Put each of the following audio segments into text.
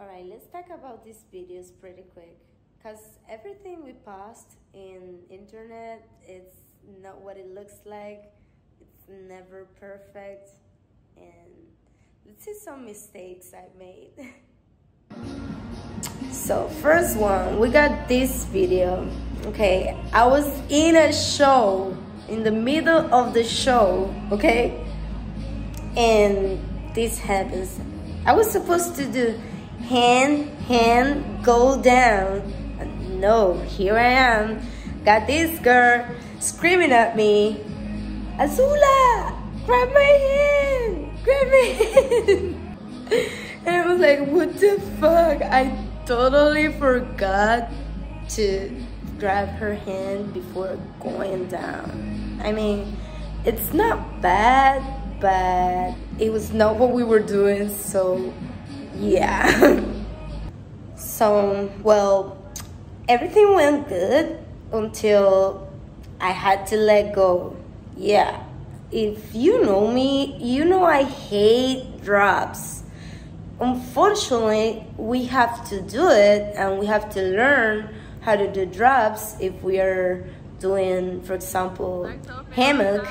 Alright, let's talk about these videos pretty quick. Because everything we post in internet, it's not what it looks like. It's never perfect. And let's see some mistakes I made. So first one, we got this video. Okay, I was in a show, in the middle of the show, okay? And this happens. I was supposed to do hand, go down. No, here I am. Got this girl screaming at me, Azula, grab my hand, grab my hand. And I was like, what the fuck? I totally forgot to grab her hand before going down. I mean, it's not bad, but it was not what we were doing, so yeah. So, well, everything went good until I had to let go. Yeah, if you know me, you know I hate drops. Unfortunately, we have to do it, and we have to learn how to do drops if we are doing, for example, hammock.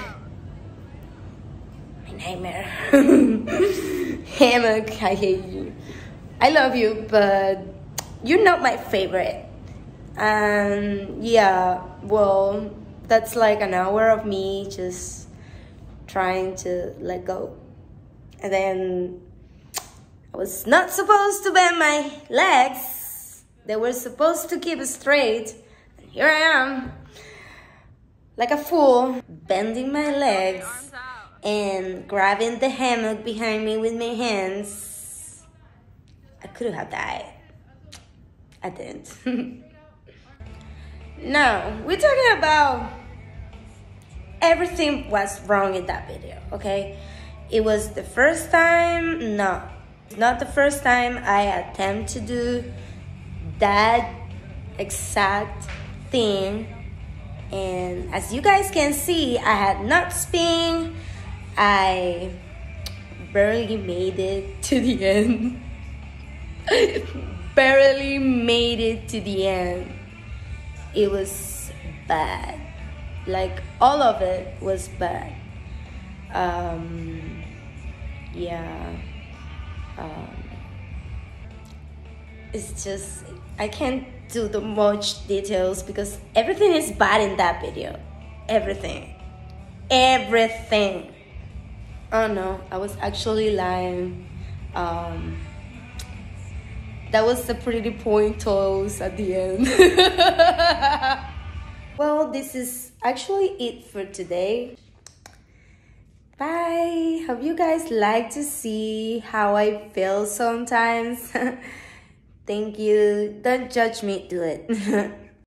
My nightmare. Hammock, I hate you. I love you, but you're not my favorite. And yeah, well, that's like an hour of me just trying to let go. And then I was not supposed to bend my legs. They were supposed to keep straight. And here I am, like a fool, bending my legs and grabbing the hammock behind me with my hands. I could have died. I didn't. Now, we're talking about everything was wrong in that video, okay? It was the first time, no, it's not the first time I attempt to do that exact thing. And as you guys can see, I had not spin. I barely made it to the end. Barely made it to the end. It was bad. Like, all of it was bad. Yeah. It's just, I can't do the much details because everything is bad in that video. Everything. Everything. Oh no, I was actually lying. That was the pretty point toes at the end. Well, this is actually it for today. Bye. Hope you guys like to see how I feel sometimes. Thank you. Don't judge me, do it.